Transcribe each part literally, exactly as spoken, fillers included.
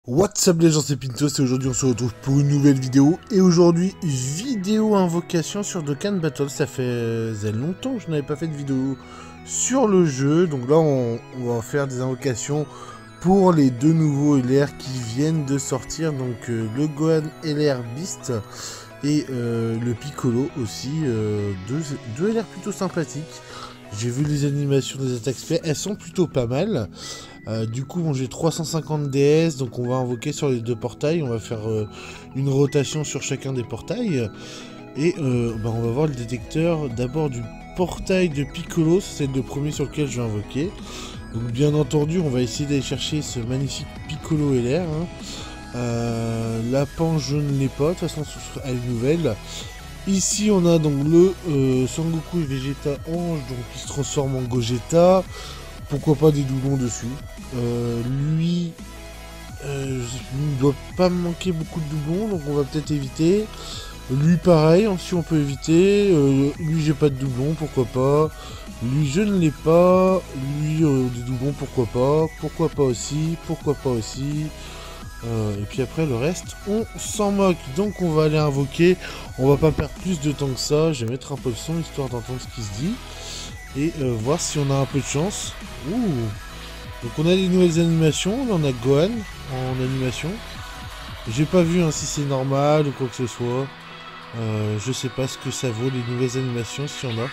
What's up les gens, c'est Pintos et aujourd'hui on se retrouve pour une nouvelle vidéo. Et aujourd'hui, vidéo invocation sur Dokkan Battle. Ça faisait longtemps que je n'avais pas fait de vidéo sur le jeu. Donc là on, on va faire des invocations pour les deux nouveaux L R qui viennent de sortir. Donc euh, le Gohan L R Beast et euh, le Piccolo aussi. Euh, deux, deux L R plutôt sympathiques. J'ai vu les animations des attaques spé, elles sont plutôt pas mal. Euh, du coup, bon, j'ai trois cent cinquante D S, donc on va invoquer sur les deux portails. On va faire euh, une rotation sur chacun des portails. Et euh, bah, on va voir le détecteur d'abord du portail de Piccolo. C'est le premier sur lequel je vais invoquer. Donc bien entendu, on va essayer d'aller chercher ce magnifique Piccolo L R. Hein. Euh, la panche, je ne l'ai pas. De toute façon, ce sera une nouvelle. Ici, on a donc le euh, Sangoku et Vegeta Ange, donc qui se transforme en Gogeta. Pourquoi pas des doublons dessus. Euh, lui, euh, il ne doit pas me manquer beaucoup de doublons, donc on va peut-être éviter. Lui, pareil, si on peut éviter. Euh, lui, j'ai pas de doublons, pourquoi pas. Lui, je ne l'ai pas. Lui, euh, des doublons, pourquoi pas. Pourquoi pas aussi. Pourquoi pas aussi. Euh, et puis après, le reste, on s'en moque. Donc, on va aller invoquer. On va pas perdre plus de temps que ça. Je vais mettre un peu le son, histoire d'entendre ce qui se dit. Et euh, voir si on a un peu de chance. Ouh. Donc on a des nouvelles animations. Là on a Gohan en animation. J'ai pas vu hein, si c'est normal ou quoi que ce soit. Euh, je sais pas ce que ça vaut les nouvelles animations, s'il y en a.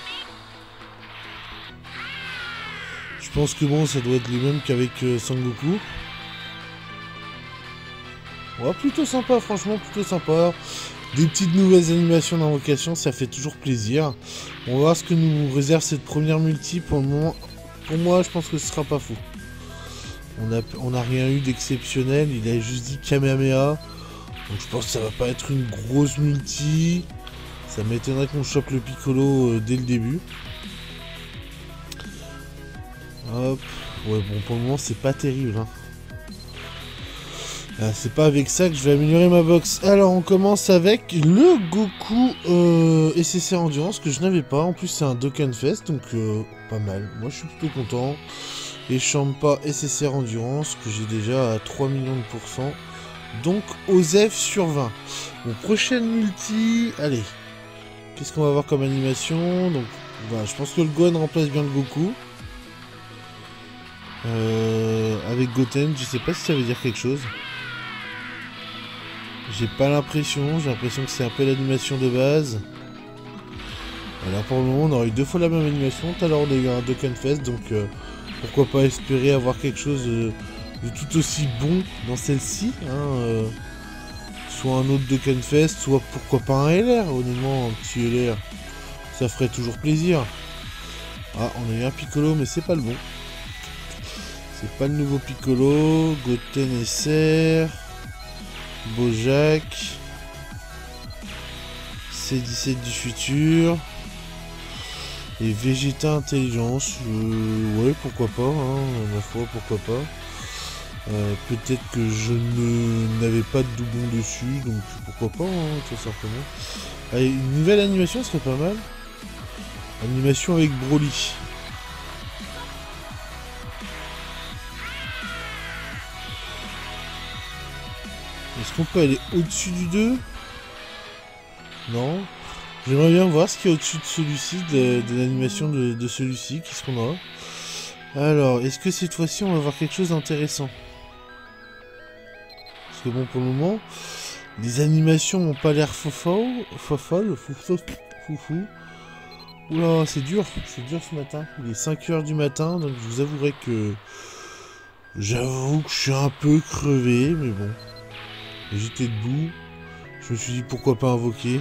Je pense que bon, ça doit être les mêmes qu'avec euh, Sangoku. Ouais, plutôt sympa, franchement, plutôt sympa. Des petites nouvelles animations d'invocation, ça fait toujours plaisir. On va voir ce que nous réserve cette première multi. Pour le moment, pour moi, je pense que ce sera pas fou. On a, on a rien eu d'exceptionnel. Il a juste dit Kamehameha. Donc je pense que ça va pas être une grosse multi. Ça m'étonnerait qu'on chope le Piccolo euh, dès le début. Hop. Ouais, bon, pour le moment, c'est pas terrible. Hein. Ah, c'est pas avec ça que je vais améliorer ma box. Alors on commence avec le Goku euh, S S R Endurance que je n'avais pas. En plus c'est un Dokkan Fest, donc euh, pas mal. Moi je suis plutôt content. Et Champa S S R Endurance que j'ai déjà à trois millions de pourcents. Donc Osef sur vingt. Bon, prochaine multi. Allez. Qu'est-ce qu'on va avoir comme animation? Donc voilà, je pense que le Gohan remplace bien le Goku. Euh, avec Goten, je sais pas si ça veut dire quelque chose. J'ai pas l'impression, j'ai l'impression que c'est un peu l'animation de base. Alors pour le moment on aurait eu deux fois la même animation, tout à l'heure on a eu un Dokkan Fest, donc euh, pourquoi pas espérer avoir quelque chose de, de tout aussi bon dans celle-ci. Hein, euh, soit un autre Dokkan Fest, soit pourquoi pas un L R, honnêtement un petit L R, ça ferait toujours plaisir. Ah on a eu un Piccolo mais c'est pas le bon. C'est pas le nouveau Piccolo, Goten S R... Bojack, C dix-sept du futur et Vegeta Intelligence. Euh, ouais, pourquoi pas, hein, ma foi, pourquoi pas. Euh, Peut-être que je ne n'avais pas de doublon dessus, donc pourquoi pas, hein, tout simplement. Allez, une nouvelle animation serait pas mal. Animation avec Broly. Est-ce qu'on peut aller au-dessus du deux? Non. J'aimerais bien voir ce qu'il y a au-dessus de celui-ci, de, de l'animation de, de celui-ci. Qu'est-ce qu'on a? Alors, est-ce que cette fois-ci, on va voir quelque chose d'intéressant? Parce que bon, pour le moment, les animations n'ont pas l'air fofolles. Fofolles, foufou. Foufou. Oula, c'est dur. C'est dur ce matin. Il est cinq heures du matin, donc je vous avouerai que... J'avoue que je suis un peu crevé, mais bon... J'étais debout, je me suis dit pourquoi pas invoquer.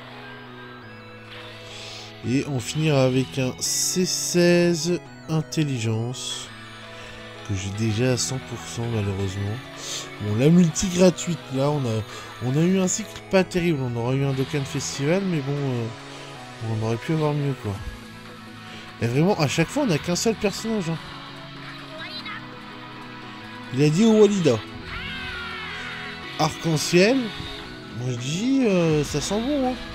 Et on finira avec un C seize Intelligence, que j'ai déjà à cent pour cent malheureusement. Bon, la multi gratuite, là on a, on a eu un cycle pas terrible, on aura eu un Dokkan Festival, mais bon, euh, on aurait pu avoir mieux quoi. Et vraiment, à chaque fois on n'a qu'un seul personnage. Hein. Il a dit au Walida. Arc-en-ciel, moi je dis, euh, ça sent bon. Hein.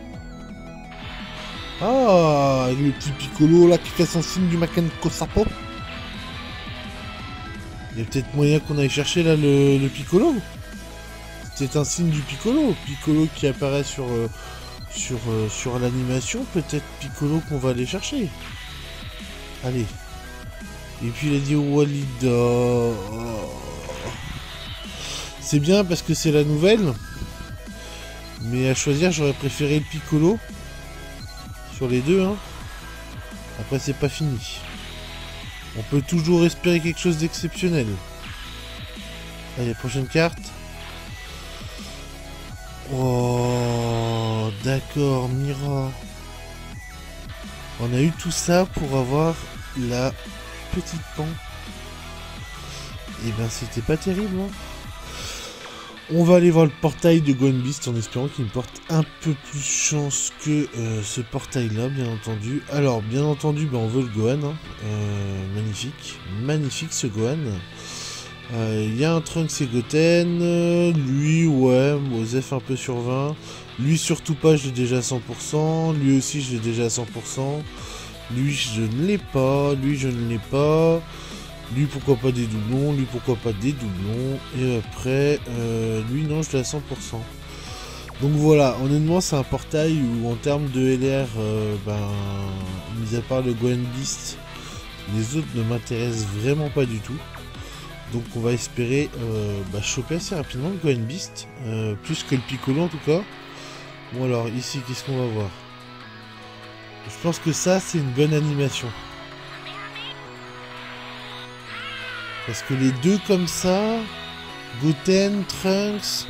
Ah, avec le petit Piccolo là qui fait son signe du Makan Kosapo. Il y a peut-être moyen qu'on aille chercher là le, le Piccolo. C'est un signe du Piccolo. Piccolo qui apparaît sur, euh, sur, euh, sur l'animation. Peut-être Piccolo qu'on va aller chercher. Allez. Et puis il a dit Walida. C'est bien parce que c'est la nouvelle. Mais à choisir, j'aurais préféré le Piccolo. Sur les deux, hein. Après, c'est pas fini. On peut toujours espérer quelque chose d'exceptionnel. Allez, prochaine carte. Oh, d'accord, Mira. On a eu tout ça pour avoir la petite pan. Et ben, c'était pas terrible, hein. On va aller voir le portail de Gohan Beast en espérant qu'il me porte un peu plus chance que euh, ce portail-là, bien entendu. Alors, bien entendu, ben, on veut le Gohan. Hein. Euh, magnifique. Magnifique ce Gohan. Il euh, y a un Trunks et Goten. Euh, lui, ouais, Osef un peu sur vingt. Lui, surtout pas, je l'ai déjà à cent pour cent. Lui aussi, je l'ai déjà à cent pour cent. Lui, je ne l'ai pas. Lui, je ne l'ai pas. Lui, pourquoi pas des doublons, lui, pourquoi pas des doublons, et après, euh, lui, non, je l'ai à cent pour cent. Donc voilà, honnêtement, c'est un portail où, en termes de L R, euh, ben, mis à part le Gohan Beast, les autres ne m'intéressent vraiment pas du tout. Donc on va espérer euh, bah, choper assez rapidement le Gohan Beast, euh, plus que le Piccolo en tout cas. Bon alors, ici, qu'est-ce qu'on va voir? Je pense que ça, c'est une bonne animation. Parce que les deux comme ça, Goten, Trunks,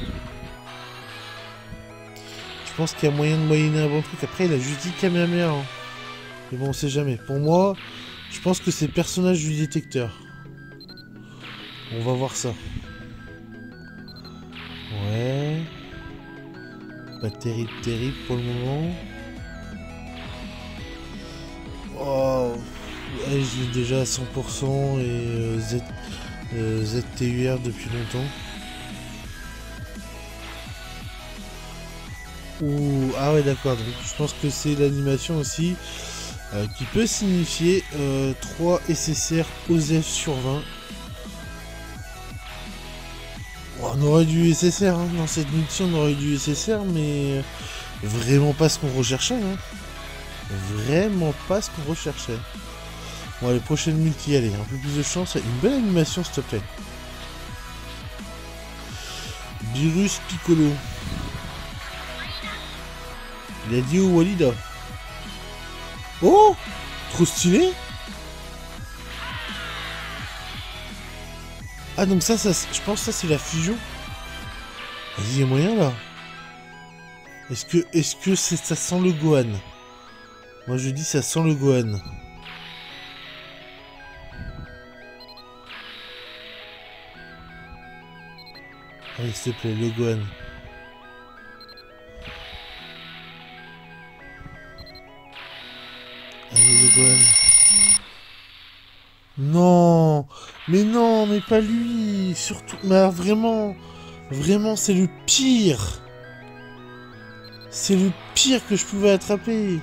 je pense qu'il y a moyen de moyenner un bon truc. Après, il a juste dit Kamehameha. Hein. Mais bon, on sait jamais. Pour moi, je pense que c'est personnage du détecteur. On va voir ça. Ouais. Pas terrible, terrible pour le moment. Oh. Ouais, je l'ai déjà à cent pour cent et euh, Z, euh, Z T U R depuis longtemps. Ouh, ah ouais d'accord, donc je pense que c'est l'animation aussi euh, qui peut signifier euh, trois S S R Osef sur vingt. Oh, on aurait du S S R, hein. Dans cette multi on aurait du S S R, mais vraiment pas ce qu'on recherchait. Hein. Vraiment pas ce qu'on recherchait. Bon, allez, prochaine multi, allez, un peu plus de chance. Une belle animation, s'il te plaît. Virus Piccolo. Il a dit au Walida. Oh, trop stylé. Ah, donc ça, ça je pense que ça, c'est la fusion. Vas-y, il y a moyen, là. Est-ce que, est-ce que c'est, ça sent le Gohan? Moi, je dis ça sent le Gohan. Allez, s'il te plaît, le Gohan. Allez, le Gohan. Non, mais non, mais pas lui. Surtout, mais vraiment, vraiment, c'est le pire. C'est le pire que je pouvais attraper.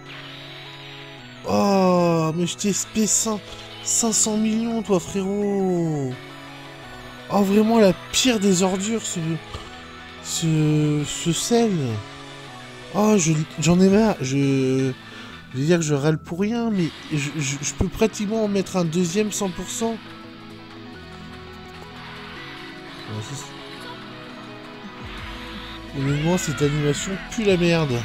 Oh, mais je t'ai espé cinq cents millions, toi, frérot. Oh, vraiment la pire des ordures, ce... Ce... Ce sel. Oh, j'en ai marre. Je... Je veux dire que je râle pour rien, mais je, je, je peux pratiquement en mettre un deuxième cent pour cent. Honnêtement, cette animation pue la merde.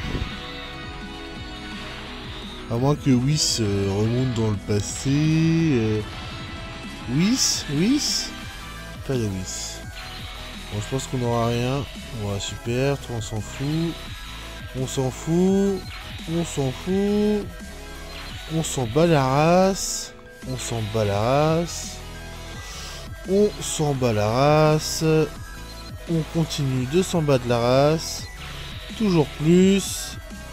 À moins que Whis euh, remonte dans le passé. Euh... Whis Whis Pas de Whis. Bon, je pense qu'on n'aura rien. Ouais, super, toi on s'en fout. On s'en fout. On s'en fout. On s'en bat la race. On s'en bat la race. On s'en bat la race. On continue de s'en battre la race. Toujours plus.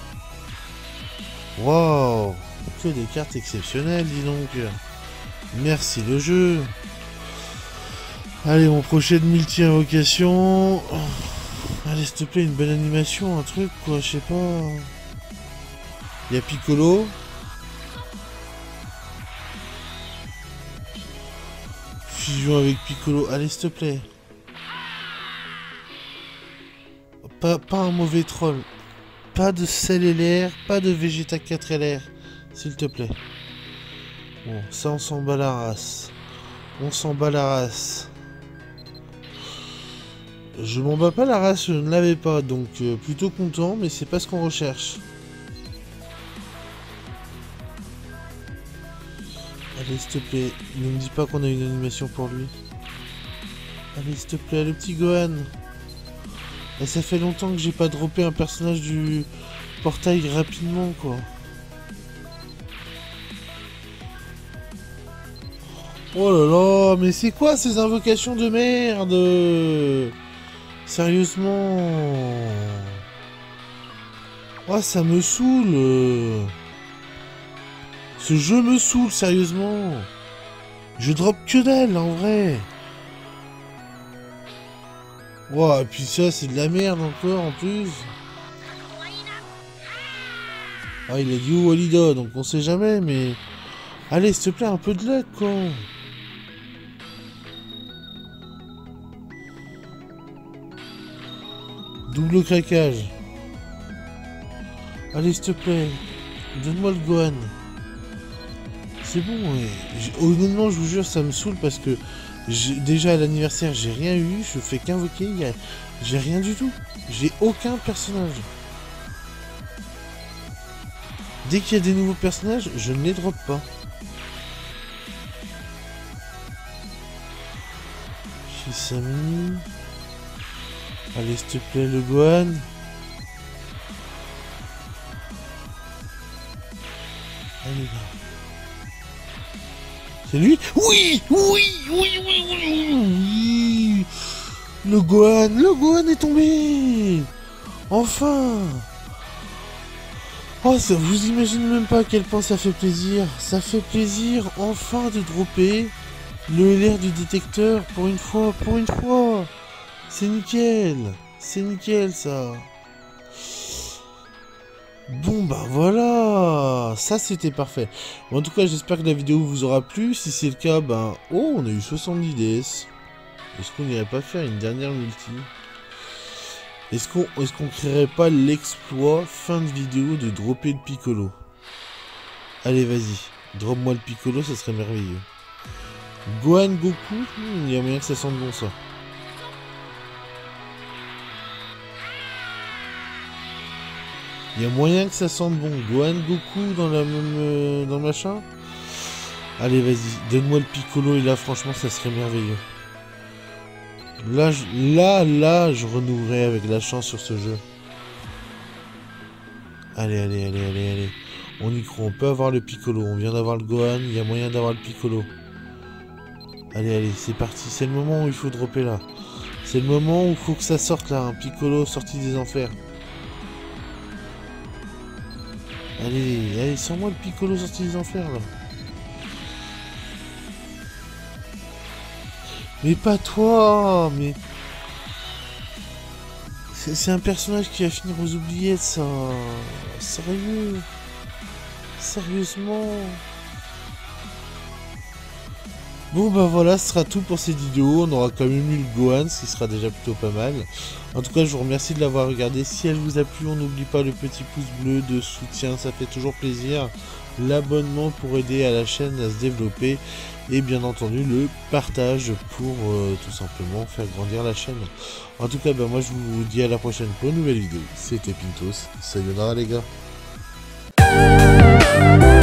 Waouh. Que des cartes exceptionnelles, dis donc. Merci le jeu. Allez, mon prochaine multi-invocation. Allez, s'il te plaît, une belle animation, un truc, quoi, je sais pas. Il y a Piccolo. fusion avec Piccolo. Allez, s'il te plaît. Pas, pas un mauvais troll. Pas de Cell L R, pas de Vegeta quatre L R. S'il te plaît. Bon, ça on s'en bat la race. On s'en bat la race. Je m'en bats pas la race, je ne l'avais pas, donc euh, plutôt content, mais c'est pas ce qu'on recherche. Allez, s'il te plaît, ne me dis pas qu'on a une animation pour lui. Allez, s'il te plaît, le petit Gohan. Et ça fait longtemps que j'ai pas droppé un personnage du portail rapidement, quoi. Oh là là, mais c'est quoi ces invocations de merde? Sérieusement. Oh, ça me saoule. Ce jeu me saoule, sérieusement. Je drop que dalle, en vrai. Wow, et puis ça, c'est de la merde encore, en plus. Ah, il a dit où Walida, donc on sait jamais, mais... Allez, s'il te plaît, un peu de luck, quoi. Double craquage. Allez, s'il te plaît. Donne-moi le Gohan. C'est bon, ouais. Honnêtement, je vous jure, ça me saoule parce que déjà à l'anniversaire, j'ai rien eu. Je fais qu'invoquer. A... J'ai rien du tout. J'ai aucun personnage. Dès qu'il y a des nouveaux personnages, je ne les drop pas. Shisami. Allez, s'il te plaît, le Gohan. Allez, là. C'est lui? Oui, oui, oui, oui, oui, oui. Le Gohan, le Gohan est tombé. Enfin. Oh, ça, vous imaginez même pas à quel point ça fait plaisir. Ça fait plaisir, enfin, de dropper le L R du détecteur pour une fois, pour une fois. C'est nickel. C'est nickel, ça. Bon bah voilà, ça c'était parfait. Bon, en tout cas, j'espère que la vidéo vous aura plu. Si c'est le cas, ben... Oh, on a eu soixante-dix D S. Est-ce qu'on n'irait pas faire une dernière multi? Est-ce qu'on est-ce qu'on créerait pas l'exploit fin de vidéo de dropper le Piccolo? Allez, vas-y. Drop-moi le Piccolo, ça serait merveilleux. Gohan, Goku, il y a moyen que ça sente bon, ça. Il y a moyen que ça sente bon. Gohan, Goku dans la même euh, dans le machin. Allez, vas-y, donne-moi le Piccolo et là, franchement, ça serait merveilleux. Là, je, là, là, je renouerai avec la chance sur ce jeu. Allez, allez, allez, allez, allez. On y croit, on peut avoir le Piccolo. On vient d'avoir le Gohan, il y a moyen d'avoir le Piccolo. Allez, allez, c'est parti. C'est le moment où il faut dropper là. C'est le moment où il faut que ça sorte là. Un Piccolo sorti des enfers. Allez, allez, sors-moi le Piccolo sorti des enfers, là. Mais pas toi, mais... C'est un personnage qui va finir aux oubliettes, ça. Sérieux. Sérieusement. Bon bah voilà, ce sera tout pour cette vidéo. On aura quand même eu le Gohan, ce qui sera déjà plutôt pas mal. En tout cas, je vous remercie de l'avoir regardé. Si elle vous a plu, on n'oublie pas le petit pouce bleu de soutien, ça fait toujours plaisir. L'abonnement pour aider à la chaîne à se développer. Et bien entendu, le partage pour euh, tout simplement faire grandir la chaîne. En tout cas, bah, moi je vous dis à la prochaine pour une nouvelle vidéo. C'était Pintos. Sayonara les gars.